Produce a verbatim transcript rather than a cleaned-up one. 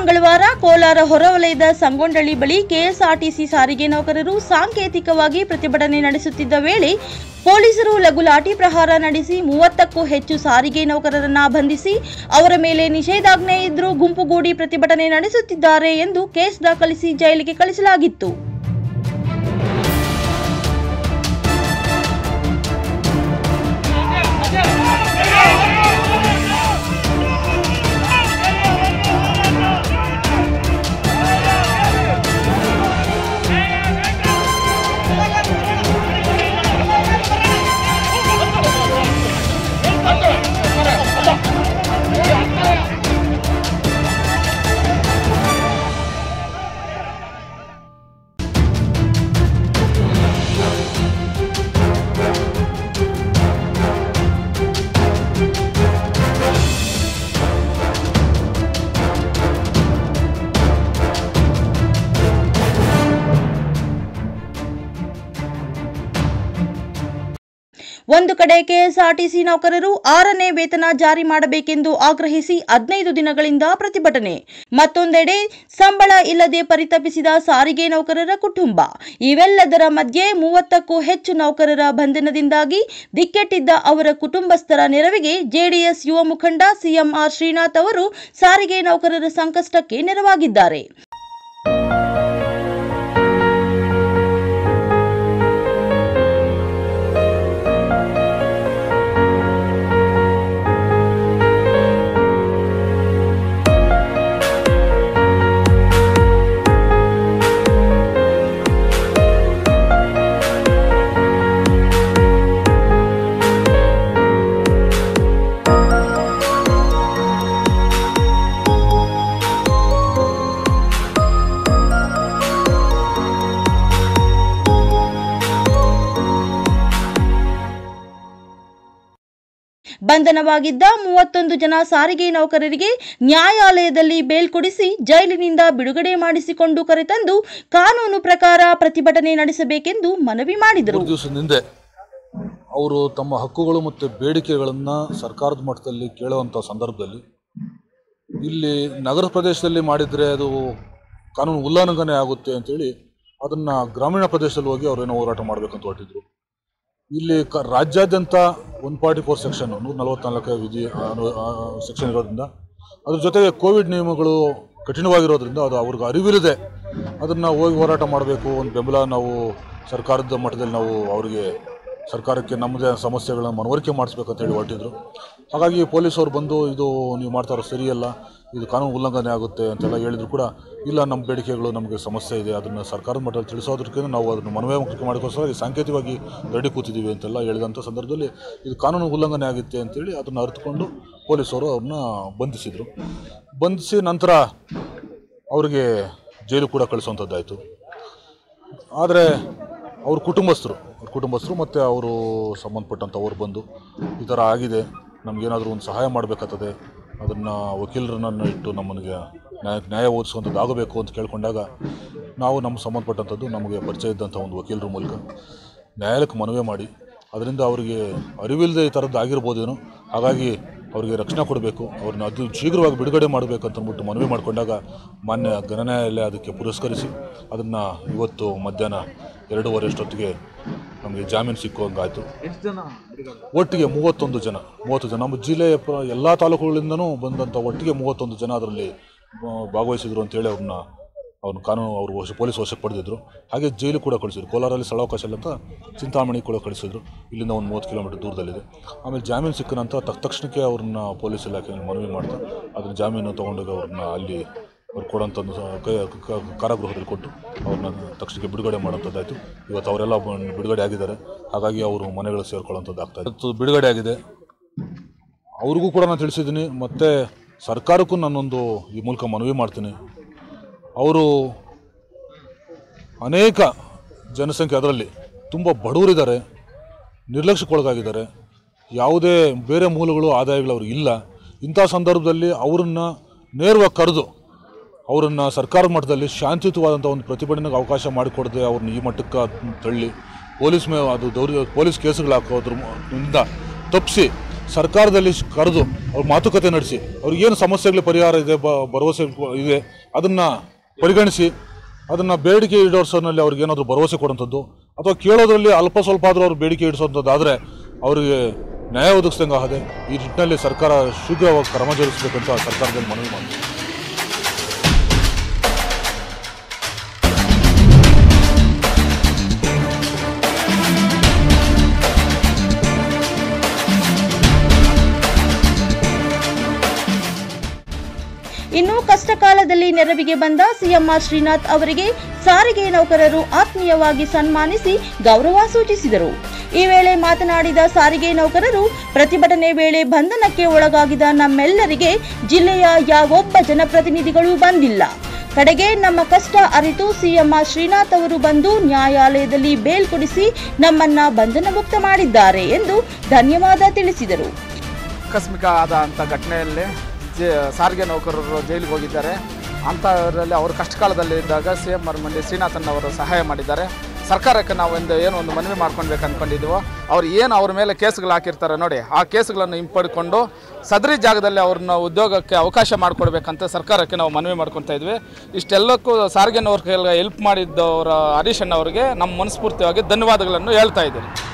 ಮಂಗಳವಾರ ಕೋಲಾರ ಹೊರವಲಯದ ಸಂಗೊಂಡಳ್ಳಿ ಬಳಿ ಕೆಎಸ್ಆರ್ಟಿಸಿ ಸಾರಿಗೆ ನೌಕರರು ಸಾಂಕೇತಿಕವಾಗಿ ಪ್ರತಿಭಟನೆ ನಡೆಸುತ್ತಿದ್ದ ವೇಳೆ ಪೊಲೀಸರು ಲಘು ಲಾಠಿ ಪ್ರಹಾರ ನಡೆಸಿ ಮೂವತ್ತಕ್ಕೂ ಹೆಚ್ಚು ಸಾರಿಗೆ ನೌಕರರನ್ನ ಬಂಧಿಸಿ ಅವರ ಮೇಲೆ ನಿಷೇಧಾಜ್ಞೆ ಇದ್ದರೂ ಗುಂಪುಗೂಡಿ ಪ್ರತಿಭಟನೆ ನಡೆಸುತ್ತಿದ್ದಾರೆ ಎಂದು ಕೇಸ್ ದಾಖಲಿಸಿ ಜೈಲಿಗೆ ಕಳಿಸಲಾಗಿತ್ತು. ಒಂದು ಕಡೆ ಕೆಎಸ್ಆರ್ಟಿಸಿ ನೌಕರರು ಆರನೇ ವೇತನ ಜಾರಿ ಮಾಡಬೇಕೆಂದು ಆಗ್ರಹಿಸಿ ಹದಿನೈದು ದಿನಗಳಿಂದ ಪ್ರತಿಭಟನೆ, ಮತ್ತೊಂದೆಡೆ ಸಂಬಳ ಇಲ್ಲದೆ ಪರಿತಪಿಸಿದ ಸಾರಿಗೆ ನೌಕರರ ಕುಟುಂಬ. ಇವೆಲ್ಲದರ ಮಧ್ಯೆ ಮೂವತ್ತಕ್ಕೂ ಹೆಚ್ಚು ನೌಕರರ ಬಂಧನದಿಂದಾಗಿ ದಿಕ್ಕೆಟ್ಟಿದ್ದ ಅವರ ಕುಟುಂಬಸ್ಥರ ನೆರವಿಗೆ ಜೆಡಿಎಸ್ ಯುವ ಮುಖಂಡ ಸಿಎಂ ಆರ್ ಶ್ರೀನಾಥ್ ಅವರು ಸಾರಿಗೆ ನೌಕರರ ಸಂಕಷ್ಟಕ್ಕೆ ನೆರವಾಗಿದ್ದಾರೆ. ಬಂಧನವಾಗಿದ್ದ ಮೂವತ್ತೊಂದು ಜನ ಸಾರಿಗೆ ನೌಕರರಿಗೆ ನ್ಯಾಯಾಲಯದಲ್ಲಿ ಬೇಲ್ ಕೊಡಿಸಿ ಜೈಲಿನಿಂದ ಬಿಡುಗಡೆ ಮಾಡಿಸಿಕೊಂಡು ಕರೆತಂದು ಕಾನೂನು ಪ್ರಕಾರ ಪ್ರತಿಭಟನೆ ನಡೆಸಬೇಕೆಂದು ಮನವಿ ಮಾಡಿದರು. ದಿವಸದಿಂದ ಅವರು ತಮ್ಮ ಹಕ್ಕುಗಳು ಮತ್ತು ಬೇಡಿಕೆಗಳನ್ನು ಸರ್ಕಾರದ ಮಟ್ಟದಲ್ಲಿ ಕೇಳುವಂಥ ಸಂದರ್ಭದಲ್ಲಿ ಇಲ್ಲಿ ನಗರ ಪ್ರದೇಶದಲ್ಲಿ ಮಾಡಿದರೆ ಅದು ಕಾನೂನು ಉಲ್ಲಂಘನೆ ಆಗುತ್ತೆ ಅಂತೇಳಿ ಅದನ್ನು ಗ್ರಾಮೀಣ ಪ್ರದೇಶದಲ್ಲಿ ಹೋಗಿ ಅವರೇನೋ ಹೋರಾಟ ಮಾಡಬೇಕಂತ ಹೊರಟಿದ್ರು. ಇಲ್ಲಿ ಕ ರಾಜ್ಯಾದ್ಯಂತ ಒನ್ ಫಾರ್ಟಿ ಫೋರ್ ಸೆಕ್ಷನ್ ನೂರ ನಲವತ್ನಾಲ್ಕು ವಿಧಿ ಸೆಕ್ಷನ್ ಇರೋದ್ರಿಂದ ಅದ್ರ ಜೊತೆಗೆ ಕೋವಿಡ್ ನಿಯಮಗಳು ಕಠಿಣವಾಗಿರೋದ್ರಿಂದ ಅದು ಅವ್ರಿಗೆ ಅರಿವಿಲ್ಲದೆ ಅದನ್ನು ಹೋಗಿ ಹೋರಾಟ ಮಾಡಬೇಕು, ಒಂದು ಬೆಂಬಲ ನಾವು ಸರ್ಕಾರದ ಮಟ್ಟದಲ್ಲಿ ನಾವು ಅವರಿಗೆ ಸರ್ಕಾರಕ್ಕೆ ನಮ್ಮದೇ ಸಮಸ್ಯೆಗಳನ್ನ ಮನವರಿಕೆ ಮಾಡಿಸ್ಬೇಕಂತ ಹೇಳಿ ಹೊರಟಿದ್ರು. ಹಾಗಾಗಿ ಪೊಲೀಸವ್ರು ಬಂದು ಇದು ನೀವು ಮಾಡ್ತಾ ಇರೋ ಸರಿಯಲ್ಲ, ಇದು ಕಾನೂನು ಉಲ್ಲಂಘನೆ ಆಗುತ್ತೆ ಅಂತೆಲ್ಲ ಹೇಳಿದ್ರು ಕೂಡ ಇಲ್ಲ, ನಮ್ಮ ಬೇಡಿಕೆಗಳು ನಮಗೆ ಸಮಸ್ಯೆ ಇದೆ, ಅದನ್ನು ಸರ್ಕಾರದ ಮಟ್ಟದಲ್ಲಿ ತಿಳಿಸೋದಕ್ಕೆ ನಾವು ಅದನ್ನು ಮನವರಿಕೆ ಮಾಡಿಕೋಸ್ಕರ ಸಾಂಕೇತಿಕವಾಗಿ ರೆಡಿ ಕೂತಿದ್ದೀವಿ ಅಂತೆಲ್ಲ ಹೇಳಿದಂಥ ಸಂದರ್ಭದಲ್ಲಿ ಇದು ಕಾನೂನು ಉಲ್ಲಂಘನೆ ಆಗುತ್ತೆ ಅಂತೇಳಿ ಅದನ್ನು ಅರಿತುಕೊಂಡು ಪೊಲೀಸವರು ಅವ್ರನ್ನ ಬಂಧಿಸಿದರು. ಬಂಧಿಸಿ ನಂತರ ಅವರಿಗೆ ಜೈಲು ಕೂಡ ಕಳಿಸುವಂಥದ್ದಾಯಿತು. ಆದರೆ ಅವ್ರ ಕುಟುಂಬಸ್ಥರು ಅವ್ರ ಕುಟುಂಬಸ್ಥರು ಮತ್ತು ಅವರು ಸಂಬಂಧಪಟ್ಟಂಥವ್ರು ಬಂದು ಈ ಥರ ಆಗಿದೆ, ನಮಗೇನಾದರೂ ಒಂದು ಸಹಾಯ ಮಾಡಬೇಕಾಗ್ತದೆ, ಅದನ್ನು ವಕೀಲರನ್ನು ಇಟ್ಟು ನಮ್ಮನಿಗೆ ನ್ಯಾಯ ನ್ಯಾಯ ಓದಿಸುವಂಥದ್ದು ಆಗಬೇಕು ಅಂತ ಕೇಳ್ಕೊಂಡಾಗ ನಾವು ನಮ್ಮ ಸಂಬಂಧಪಟ್ಟಂಥದ್ದು ನಮಗೆ ಪರಿಚಯ ಇದ್ದಂಥ ಒಂದು ವಕೀಲರ ಮೂಲಕ ನ್ಯಾಯಾಲಯಕ್ಕೆ ಮನವಿ ಮಾಡಿ ಅದರಿಂದ ಅವರಿಗೆ ಅರಿವಿಲ್ಲದೆ ಈ ಥರದ್ದು ಆಗಿರ್ಬೋದೇನೋ, ಹಾಗಾಗಿ ಅವರಿಗೆ ರಕ್ಷಣೆ ಕೊಡಬೇಕು, ಅವ್ರನ್ನ ಅದು ಶೀಘ್ರವಾಗಿ ಬಿಡುಗಡೆ ಮಾಡಬೇಕು ಅಂತಂದ್ಬಿಟ್ಟು ಮನವಿ ಮಾಡಿಕೊಂಡಾಗ ಮಾನ್ಯ ಘನನ್ಯಾಯಾಲಯ ಅದಕ್ಕೆ ಪುರಸ್ಕರಿಸಿ ಅದನ್ನು ಇವತ್ತು ಮಧ್ಯಾಹ್ನ ಎರಡೂವರೆ ಅಷ್ಟೊತ್ತಿಗೆ ನಮಗೆ ಜಾಮೀನು ಸಿಕ್ಕುವಂಗಾಯಿತು. ಎಷ್ಟು ಜನ? ಒಟ್ಟಿಗೆ ಮೂವತ್ತೊಂದು ಜನ ಮೂವತ್ತು ಜನ ನಮ್ಮ ಜಿಲ್ಲೆಯ ಎಲ್ಲ ತಾಲೂಕುಗಳಿಂದನೂ ಬಂದಂಥ ಒಟ್ಟಿಗೆ ಮೂವತ್ತೊಂದು ಜನ ಅದರಲ್ಲಿ ಭಾಗವಹಿಸಿದ್ರು ಅಂತೇಳಿ ಅವ್ರನ್ನ ಅವ್ರನ್ನ ಕಾನೂನು ಅವರು ವಶ ಪೊಲೀಸ್ ವಶಕ್ಕೆ ಪಡೆದಿದ್ರು. ಹಾಗೆ ಜೈಲು ಕೂಡ ಕಳಿಸಿದ್ರು. ಕೋಲಾರಲ್ಲಿ ಸ್ಥಳಾವಕಾಶ ಇಲ್ಲ ಅಂತ ಚಿಂತಾಮಣಿ ಕೂಡ ಕಳಿಸಿದ್ರು, ಇಲ್ಲಿಂದ ಒಂದು ಮೂವತ್ತು ಕಿಲೋಮೀಟರ್ ದೂರದಲ್ಲಿದೆ. ಆಮೇಲೆ ಜಾಮೀನು ಸಿಕ್ಕ ನಂತರ ತಕ್ಷಣಕ್ಕೆ ಅವ್ರನ್ನ ಪೊಲೀಸ್ ಇಲಾಖೆಯಲ್ಲಿ ಮನವಿ ಮಾಡ್ತಾ ಅದನ್ನ ಜಾಮೀನು ತೊಗೊಂಡೋಗಿ ಅವ್ರನ್ನ ಅಲ್ಲಿ ಅವ್ರು ಕೊಡೋಂಥ ಕೈ ಕಾರಾಗೃಹದಲ್ಲಿ ಕೊಟ್ಟು ಅವ್ರನ್ನ ತಕ್ಷಣಕ್ಕೆ ಬಿಡುಗಡೆ ಮಾಡೋಂಥದ್ದಾಯಿತು. ಇವತ್ತು ಅವರೆಲ್ಲ ಬಿಡುಗಡೆ ಆಗಿದ್ದಾರೆ, ಹಾಗಾಗಿ ಅವರು ಮನೆಗಳು ಸೇರ್ಕೊಳ್ಳೋಂಥದ್ದು ಆಗ್ತಾಯಿದೆ. ಇವತ್ತು ಬಿಡುಗಡೆ ಆಗಿದೆ. ಅವ್ರಿಗೂ ಕೂಡ ನಾನು ತಿಳಿಸಿದ್ದೀನಿ, ಮತ್ತು ಸರ್ಕಾರಕ್ಕೂ ನಾನೊಂದು ಈ ಮೂಲಕ ಮನವಿ ಮಾಡ್ತೀನಿ. ಅವರು ಅನೇಕ ಜನಸಂಖ್ಯೆ ಅದರಲ್ಲಿ ತುಂಬ ಬಡವರಿದ್ದಾರೆ, ನಿರ್ಲಕ್ಷ್ಯಕ್ಕೊಳಗಾಗಿದ್ದಾರೆ, ಯಾವುದೇ ಬೇರೆ ಮೂಲಗಳು ಆದಾಯಗಳು ಅವ್ರಿಗೆ ಇಲ್ಲ. ಇಂಥ ಸಂದರ್ಭದಲ್ಲಿ ಅವರನ್ನು ನೇರವಾಗಿ ಕರೆದು ಅವರನ್ನು ಸರ್ಕಾರದ ಮಟ್ಟದಲ್ಲಿ ಶಾಂತಿಯುತವಾದಂಥ ಒಂದು ಪ್ರತಿಭಟನೆಗೆ ಅವಕಾಶ ಮಾಡಿಕೊಡದೆ ಅವ್ರನ್ನ ಈ ಮಟ್ಟಕ್ಕೆ ತಳ್ಳಿ ಪೊಲೀಸ್ ಮೇ ಅದು ದೌರ್ಯ ಪೊಲೀಸ್ ಕೇಸುಗಳು ಹಾಕೋದ್ರಿಂದ ತಪ್ಪಿಸಿ ಸರ್ಕಾರದಲ್ಲಿ ಕರೆದು ಅವ್ರ ಮಾತುಕತೆ ನಡೆಸಿ ಅವ್ರಿಗೇನು ಸಮಸ್ಯೆಗಳ ಪರಿಹಾರ ಇದೆ ಬ ಭರವಸೆ ಇದೆ ಅದನ್ನು ಪರಿಗಣಿಸಿ ಅದನ್ನು ಬೇಡಿಕೆ ಈಡೇರಿಸೋದ್ರಲ್ಲಿ ಅವ್ರಿಗೇನಾದರೂ ಭರವಸೆ ಕೊಡುವಂಥದ್ದು ಅಥವಾ ಕೇಳೋದ್ರಲ್ಲಿ ಅಲ್ಪ ಸ್ವಲ್ಪ ಆದರೂ ಅವ್ರು ಬೇಡಿಕೆ ಈಡೇರಿಸುವಂಥದ್ದಾದರೆ ಅವರಿಗೆ ನ್ಯಾಯ ಒದಗಿಸ್ದಂಗೆ ಆಗದೆ ಈ ನಿಟ್ಟಿನಲ್ಲಿ ಸರ್ಕಾರ ಶೀಘ್ರವಾಗಿ ಕ್ರಮ ಜರುಗಿಸಬೇಕಂತ ಸರ್ಕಾರದಲ್ಲಿ ಮನವಿ ಮಾಡಿದೆ. ಇನ್ನು ಕಷ್ಟ ಕಾಲದಲ್ಲಿ ನೆರವಿಗೆ ಬಂದ ಸಿಎಂ ಆರ್ ಶ್ರೀನಾಥ್ ಅವರಿಗೆ ಸಾರಿಗೆ ನೌಕರರು ಆತ್ಮೀಯವಾಗಿ ಸನ್ಮಾನಿಸಿ ಗೌರವ ಸೂಚಿಸಿದರು. ಈ ವೇಳೆ ಮಾತನಾಡಿದ ಸಾರಿಗೆ ನೌಕರರು, ಪ್ರತಿಭಟನೆ ವೇಳೆ ಬಂಧನಕ್ಕೆ ಒಳಗಾಗಿದ ನಮ್ಮೆಲ್ಲರಿಗೆ ಜಿಲ್ಲೆಯ ಯಾವೊಬ್ಬ ಜನಪ್ರತಿನಿಧಿಗಳು ಬಂದಿಲ್ಲ. ಕಡೆಗೆ ನಮ್ಮ ಕಷ್ಟ ಅರಿತು ಸಿಎಂ ಆರ್ ಶ್ರೀನಾಥ್ ಅವರು ಬಂದು ನ್ಯಾಯಾಲಯದಲ್ಲಿ ಬೇಲ್ ಕೊಡಿಸಿ ನಮ್ಮನ್ನ ಬಂಧನ ಮುಕ್ತ ಮಾಡಿದ್ದಾರೆ ಎಂದು ಧನ್ಯವಾದ ತಿಳಿಸಿದರು. ಆಕಸ್ಮಿಕ ಆದಂಥ ಘಟನೆಯಲ್ಲಿ ಸಾರಿಗೆ ನೌಕರರು ಜೈಲಿಗೆ ಹೋಗಿದ್ದಾರೆ. ಅಂಥವರಲ್ಲಿ ಅವರು ಕಷ್ಟಕಾಲದಲ್ಲಿದ್ದಾಗ ಸಿ ಎಂ ಆರ್ ಮಂಡಿ ಶ್ರೀನಾಥನ್ ಅವರು ಸಹಾಯ ಮಾಡಿದ್ದಾರೆ. ಸರ್ಕಾರಕ್ಕೆ ನಾವು ಒಂದು ಏನು ಒಂದು ಮನವಿ ಮಾಡ್ಕೊಳ್ಬೇಕು ಅಂದ್ಕೊಂಡಿದ್ದೀವೋ, ಅವ್ರು ಏನು ಅವ್ರ ಮೇಲೆ ಕೇಸ್ಗಳು ಹಾಕಿರ್ತಾರೆ ನೋಡಿ, ಆ ಕೇಸ್ಗಳನ್ನು ಹಿಂಪಡ್ಕೊಂಡು ಸದರಿ ಜಾಗದಲ್ಲಿ ಅವ್ರನ್ನ ಉದ್ಯೋಗಕ್ಕೆ ಅವಕಾಶ ಮಾಡಿಕೊಡ್ಬೇಕಂತ ಸರ್ಕಾರಕ್ಕೆ ನಾವು ಮನವಿ ಮಾಡ್ಕೊತಾ ಇದ್ವಿ. ಇಷ್ಟೆಲ್ಲಕ್ಕೂ ಸಾರಿಗೆ ನೌಕರರಿಗೆ ಹೆಲ್ಪ್ ಮಾಡಿದ್ದವರ ಹರೀಶ್ ಅಣ್ಣ ಅವರಿಗೆ ನಮ್ಮ ಮನಸ್ಫೂರ್ತಿಯಾಗಿ ಧನ್ಯವಾದಗಳನ್ನು ಹೇಳ್ತಾ ಇದ್ದೀವಿ.